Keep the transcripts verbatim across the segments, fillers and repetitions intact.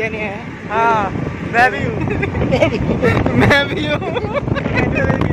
जने हैं। हाँ मैं भी हूँ मैं भी हूँ।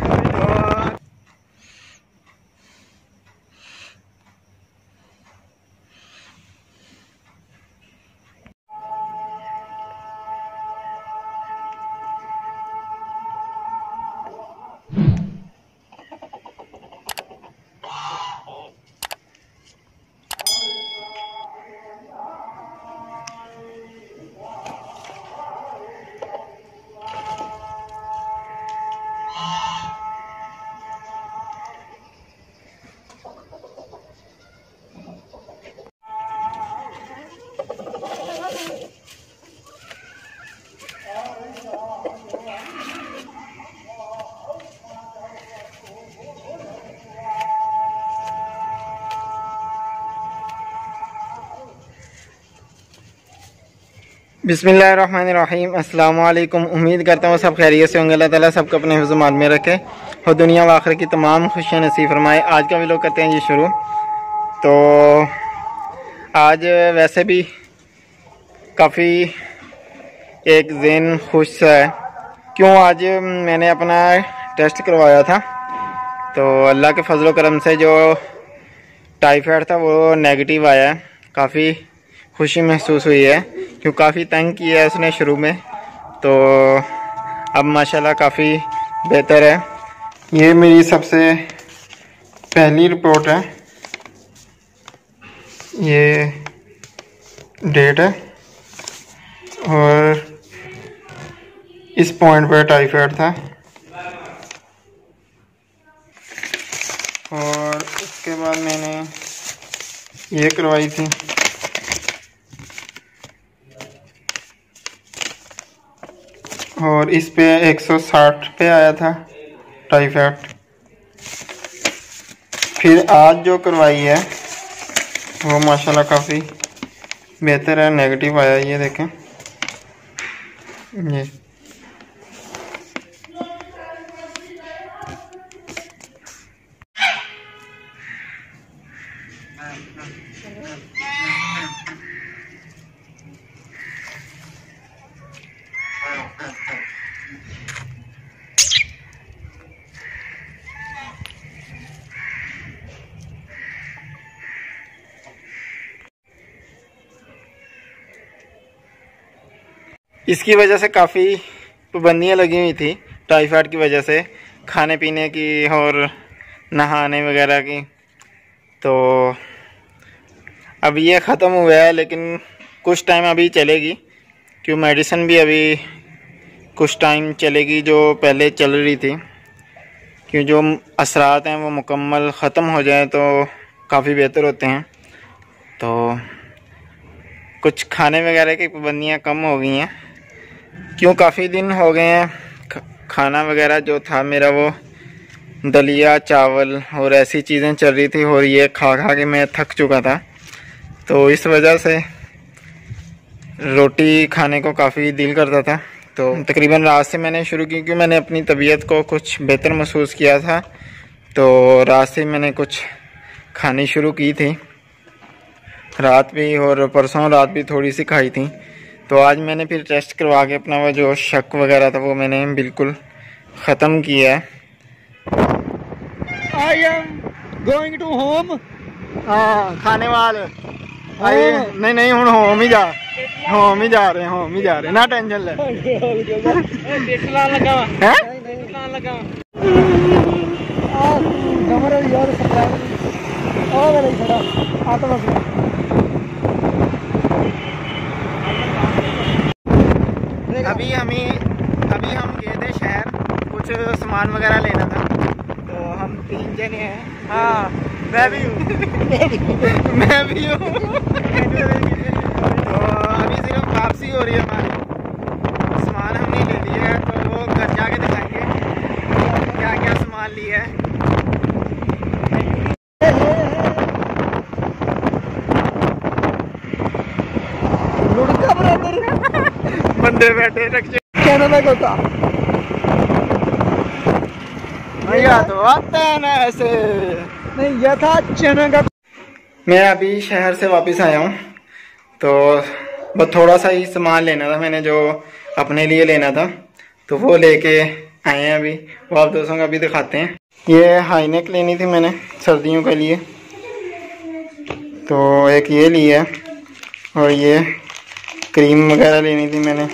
बिस्मिल्लाहिर्रहमानिर्रहीम। अस्सलाम वालेकुम। उम्मीद करता हूँ सब खैरियत से होंगे। अल्लाह ताला सबको अपने हिफ्ज़-ओ-मान में रखे और दुनिया व आखिरत की तमाम खुशियाँ नसीब फरमाए। आज का व्लॉग करते हैं जी शुरू। तो आज वैसे भी काफ़ी एक ज़हन खुश है, क्यों आज मैंने अपना टेस्ट करवाया था तो अल्लाह के फजल व करम से जो टाइफाइड था वो नेगेटिव आया है। काफ़ी खुशी महसूस हुई है, क्यों काफ़ी तंग किया है उसने शुरू में, तो अब माशाल्लाह काफ़ी बेहतर है। ये मेरी सबसे पहली रिपोर्ट है, ये डेट है और इस पॉइंट पर टाइफाइड था और उसके बाद मैंने ये करवाई थी। और इस पे एक सौ साठ पे आया था टाइफाइड। फिर आज जो करवाई है वो माशाल्लाह काफ़ी बेहतर है, नेगेटिव आया। ये देखें, ये इसकी वजह से काफ़ी पाबंदियाँ लगी हुई थी टाइफाइड की वजह से, खाने पीने की और नहाने वगैरह की। तो अब ये ख़त्म हुआ है, लेकिन कुछ टाइम अभी चलेगी, क्यों मेडिसिन भी अभी कुछ टाइम चलेगी जो पहले चल रही थी। क्यों जो असरात हैं वो मुकम्मल ख़त्म हो जाए तो काफ़ी बेहतर होते हैं। तो कुछ खाने वगैरह की पाबंदियाँ कम हो गई हैं, क्यों काफ़ी दिन हो गए हैं खाना वगैरह जो था मेरा वो दलिया चावल और ऐसी चीज़ें चल रही थी, और ये खा खा के मैं थक चुका था। तो इस वजह से रोटी खाने को काफ़ी दिल करता था। तो तकरीबन रात से मैंने शुरू की, क्योंकि मैंने अपनी तबीयत को कुछ बेहतर महसूस किया था, तो रात से मैंने कुछ खानी शुरू की थी, रात भी और परसों रात भी थोड़ी सी खाई थी। तो आज मैंने फिर टेस्ट करवा के अपना वो जो शक वगैरह था वो मैंने बिल्कुल ख़त्म किया है। I am going to home. हाँ खाने वाले नहीं नहीं हूँ होम ही जा होम ही जा रहे हैं होम ही जा रहे हैं ना टेंशन ले। अभी हमें अभी हम गए थे शहर, कुछ सामान वगैरह लेना था, तो हम तीन जने हैं। हाँ मैं भी हूँ मैं भी हूँ। तो अभी सिर्फ वापसी हो रही है हमारी, सामान हमने ले लिया है, तो वो घर जाके दिखाएंगे क्या क्या सामान लिया है। बंदे बैठे भैया तो आता है ना ऐसे नहीं, यह था चना का। मैं अभी शहर से वापस आया हूँ, तो बस थोड़ा सा ही सामान लेना था मैंने, जो अपने लिए लेना था, तो वो लेके आए हैं अभी। वो आप दोस्तों को अभी दिखाते हैं। ये हाई नेक लेनी थी मैंने सर्दियों के लिए, तो एक ये ली है, और ये क्रीम वगैरह लेनी थी मैंने,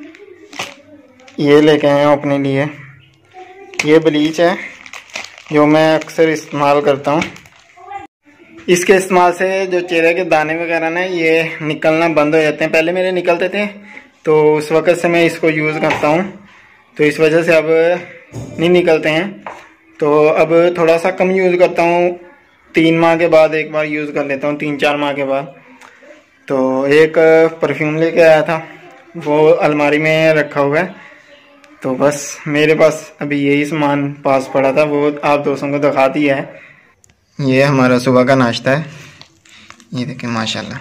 ये लेके आए हैं अपने लिए। ये ब्लीच है जो मैं अक्सर इस्तेमाल करता हूँ। इसके इस्तेमाल से जो चेहरे के दाने वगैरह ना ये निकलना बंद हो जाते हैं। पहले मेरे निकलते थे, तो उस वक़्त से मैं इसको यूज़ करता हूँ, तो इस वजह से अब नहीं निकलते हैं। तो अब थोड़ा सा कम यूज़ करता हूँ, तीन माह के बाद एक बार यूज़ कर लेता हूँ, तीन चार माह के बाद। तो एक परफ्यूम लेके आया था, वो अलमारी में रखा हुआ है, तो बस मेरे पास अभी यही सामान पास पड़ा था, वो आप दोस्तों को दिखा दिया है। ये हमारा सुबह का नाश्ता है, ये देखिए माशाल्लाह,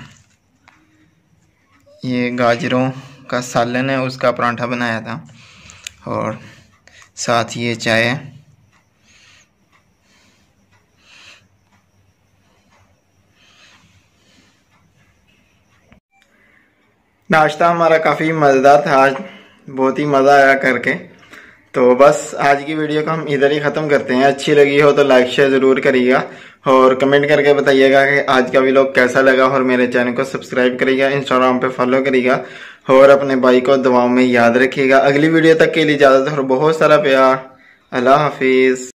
ये गाजरों का सालन है, उसका परांठा बनाया था, और साथ ये चाय है। नाश्ता हमारा काफ़ी मज़ेदार था आज, बहुत ही मज़ा आया करके। तो बस आज की वीडियो को हम इधर ही ख़त्म करते हैं। अच्छी लगी हो तो लाइक शेयर ज़रूर करिएगा, और कमेंट करके बताइएगा कि आज का व्लॉग कैसा लगा, और मेरे चैनल को सब्सक्राइब करिएगा, इंस्टाग्राम पे फॉलो करिएगा, और अपने भाई को दुआओं में याद रखिएगा। अगली वीडियो तक के लिए इजाज़त और बहुत सारा प्यार। अल्लाह हाफिज़।